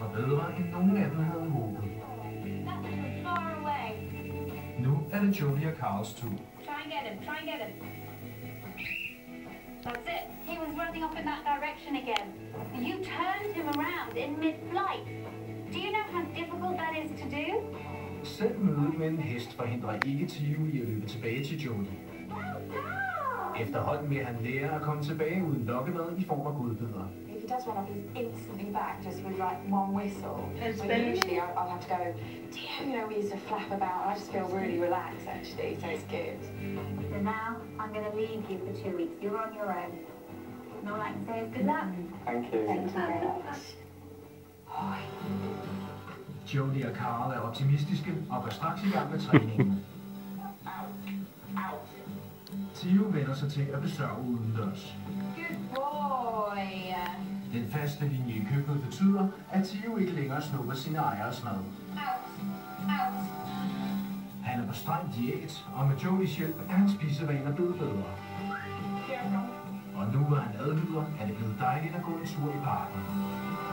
var bedre, end nogen af dem havde håbet. Nu er det Jodie og Carls tur. Try and get him, try and get him. That's it. He was running off in that direction again. You turned him around in mid-flight. Do you know how difficult that is to do? Selv mødet med en hest forhindrer ikke Tio i at løbe tilbage til Jodie. Efterhånden vil han lære at komme tilbage uden lokkemad i form af godbidder. If he does run off, he's instantly back just with like one whistle. It's But usually I'll have to go, you know, we used to flap about and I just feel really relaxed actually, so it's good. So now I'm going to leave you for 2 weeks. You're on your own. And all I can say is good luck. Thank you. Thank you very much. Jodie og Carl er optimistiske og går straks i gang med træningen. Tio vender sig til at besørge udendørs. Good boy. Den faste linje i køkkenet betyder, at Tio ikke længere snupper sine ejeres mad. Han er på streng diæt, og med Jodies hjælp er hans spisevaner blevet bedre. Og nu hvor han adlyder, er det blevet dejligt at gå en tur i parken.